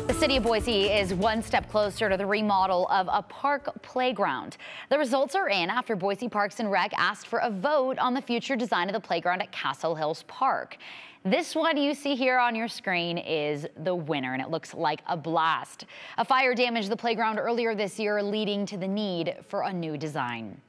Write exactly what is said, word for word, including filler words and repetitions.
The city of Boise is one step closer to the remodel of a park playground. The results are in after Boise Parks and Rec asked for a vote on the future design of the playground at Castle Hills Park. This one you see here on your screen is the winner, and it looks like a blast. A fire damaged the playground earlier this year, leading to the need for a new design.